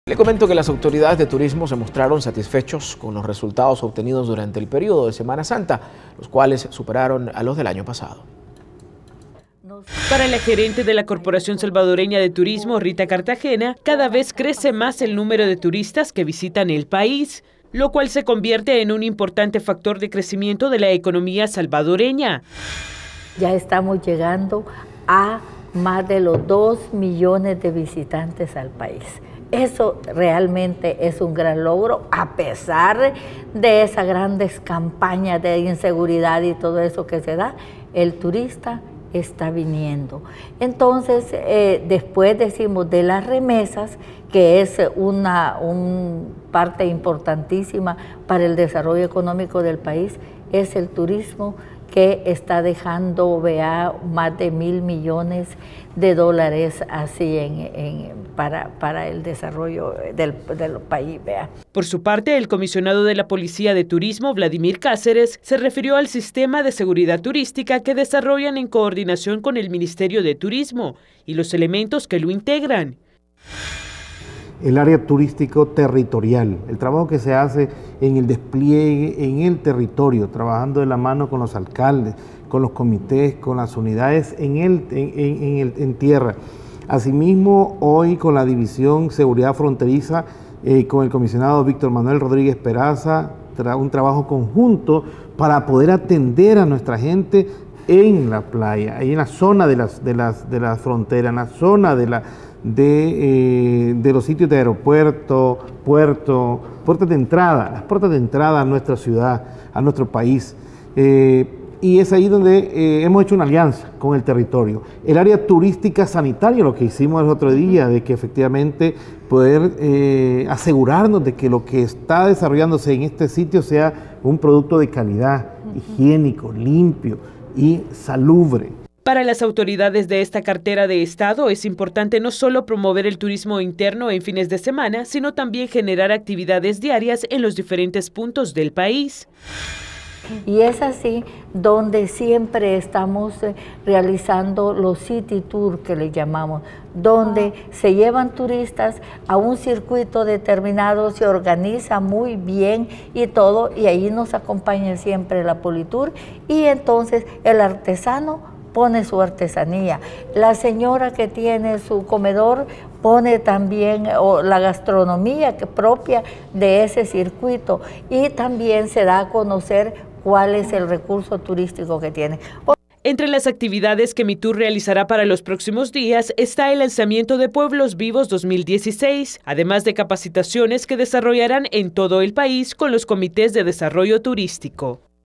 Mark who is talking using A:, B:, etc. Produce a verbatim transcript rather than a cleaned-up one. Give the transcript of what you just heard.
A: Le comento que las autoridades de turismo se mostraron satisfechos con los resultados obtenidos durante el periodo de Semana Santa, los cuales superaron a los del año pasado.
B: Para la gerente de la Corporación Salvadoreña de Turismo, Rita Cartagena, cada vez crece más el número de turistas que visitan el país, lo cual se convierte en un importante factor de crecimiento de la economía salvadoreña.
C: Ya estamos llegando a más de los dos millones de visitantes al país. Eso realmente es un gran logro, a pesar de esas grandes campañas de inseguridad y todo eso que se da, el turista está viniendo. Entonces, eh, después decimos de las remesas, que es una, una parte importantísima para el desarrollo económico del país, es el turismo, que está dejando, vea, más de mil millones de dólares así en, en, para, para el desarrollo del, del país, vea.
B: Por su parte, el comisionado de la Policía de Turismo, Vladimir Cáceres, se refirió al sistema de seguridad turística que desarrollan en coordinación con el Ministerio de Turismo y los elementos que lo integran.
D: El área turístico territorial, el trabajo que se hace en el despliegue en el territorio, trabajando de la mano con los alcaldes, con los comités, con las unidades en, el, en, en, en, el, en tierra. Asimismo, hoy con la División Seguridad Fronteriza, eh, con el comisionado Víctor Manuel Rodríguez Peraza, tra un trabajo conjunto para poder atender a nuestra gente en la playa, ahí en la zona de las, de las, de las fronteras, en la zona de la... De, eh, de los sitios de aeropuerto, puerto, puertas de entrada, las puertas de entrada a nuestra ciudad, a nuestro país. Eh, y es ahí donde eh, hemos hecho una alianza con el territorio. El área turística sanitaria, lo que hicimos el otro día, de que efectivamente poder eh, asegurarnos de que lo que está desarrollándose en este sitio sea un producto de calidad, higiénico, limpio y salubre.
B: Para las autoridades de esta cartera de Estado es importante no solo promover el turismo interno en fines de semana, sino también generar actividades diarias en los diferentes puntos del país.
C: Y es así donde siempre estamos realizando los city tour que le llamamos, donde se llevan turistas a un circuito determinado, se organiza muy bien y todo, y ahí nos acompaña siempre la Politour, y entonces el artesano pone su artesanía, la señora que tiene su comedor pone también o la gastronomía que propia de ese circuito, y también se da a conocer cuál es el recurso turístico que tiene.
B: Entre las actividades que MITUR realizará para los próximos días está el lanzamiento de Pueblos Vivos dos mil dieciséis, además de capacitaciones que desarrollarán en todo el país con los comités de desarrollo turístico.